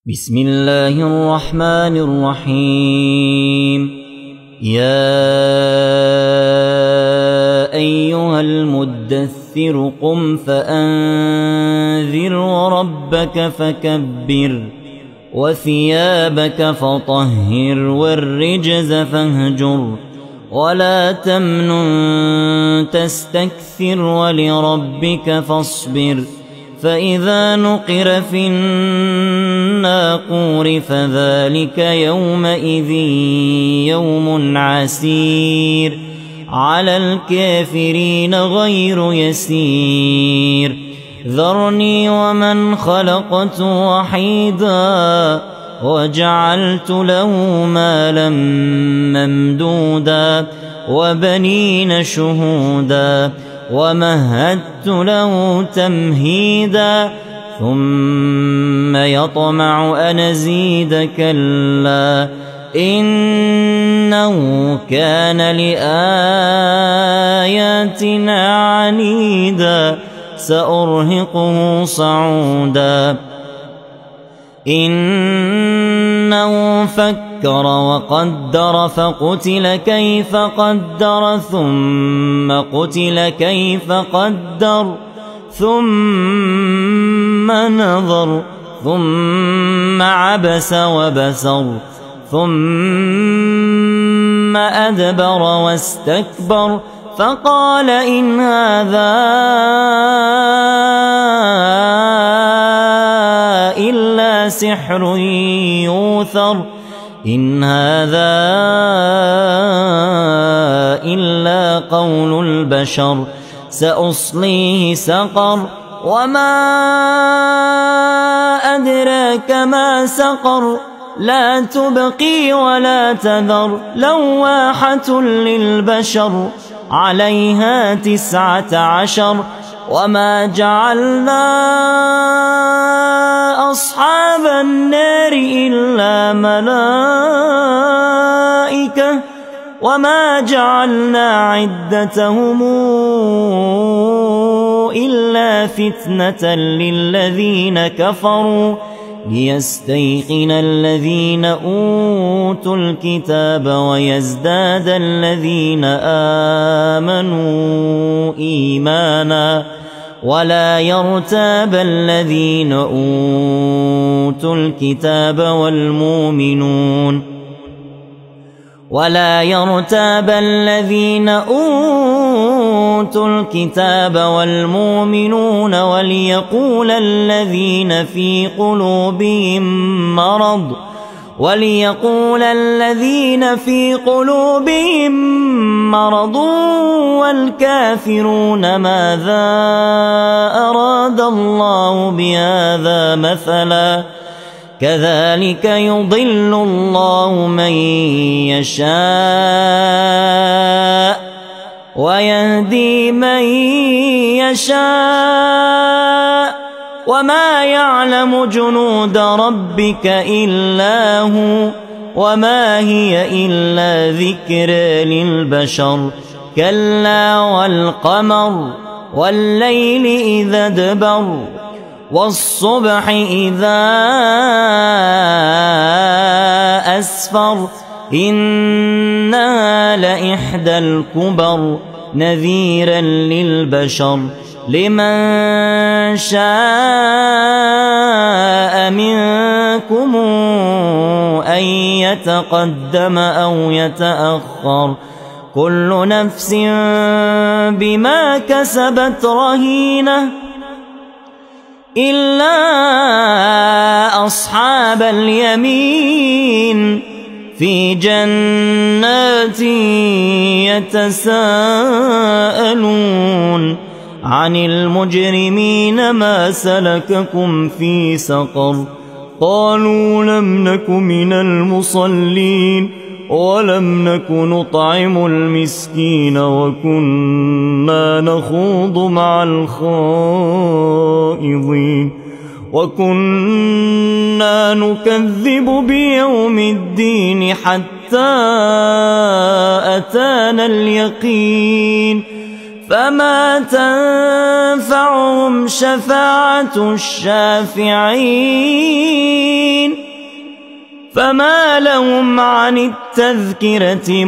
بسم الله الرحمن الرحيم. يا أيها المدثر قم فأنذر وربك فكبر وثيابك فطهر والرجز فاهجر ولا تمنن تستكثر ولربك فاصبر فإذا نقر في الناقور فذلك يومئذ يوم عسير على الكافرين غير يسير. ذرني ومن خلقت وحيدا وجعلت له مالا ممدودا وبنين شهودا ومهدت له تمهيدا ثم يطمع أن أزيد كلا إنه كان لآياتنا عنيدا سأرهقه صعودا. إنه فكر وقدر فقتل كيف قدر ثم قتل كيف قدر ثم نظر ثم عبس وبسر ثم أدبر واستكبر فقال إن هذا إلا سحر يؤثر إن هذا إلا قول البشر سأصليه سقر وما أدراك ما سقر لا تبقي ولا تذر لواحة للبشر عليها 19 وما جعلنا أصحاب النار إلا ملائكة وما جعلنا عدتهم إلا فتنة للذين كفروا ليستيقن الذين أوتوا الكتاب ويزداد الذين آمنوا إيمانا ولا يرتاب الذين أوتوا الكتاب والمؤمنون وليقول الذين في قلوبهم مرض والكافرون ماذا أراد الله بهذا مثلا كذلك يضل الله من يشاء ويهدي من يشاء وما يعلم جنود ربك إلا هو وما هي إلا ذكرى للبشر كلا والقمر والليل إذا ادبر والصبح إذا أسفر إنها لإحدى الكبر نذيرا للبشر لمن شاء منكم أن يتقدم أو يتأخر كل نفس بما كسبت رهينة إلا أصحاب اليمين في جنات يتساءلون عن المجرمين ما سلككم في سقر قالوا لم نك من المصلين ولم نك نطعم المسكين وكنا نخوض مع الخائضين وكنا نكذب بيوم الدين حتى أتانا اليقين فما تنفعهم شفاعة الشافعين فما لهم عن التذكرة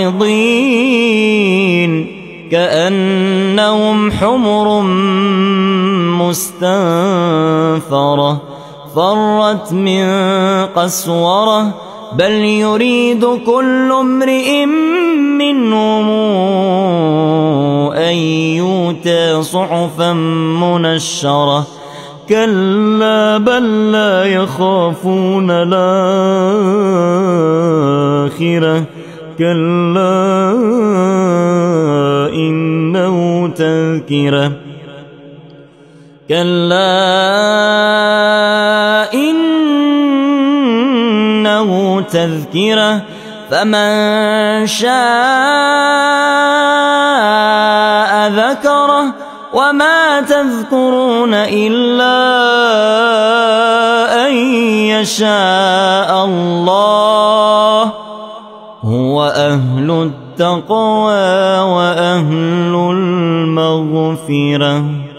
معرضين كأنهم حمر مستنفرة فرت من قسورة بل يريد كل امرئ منهم أن يؤتى صحفا منشرة كلا بل لا يخافون الآخرة كلا إنه تذكرة كلا إنه تذكرة فمن شاء ذكره وما تذكرون إلا أن يشاء الله هو أهل التقوى وأهل المغفرة.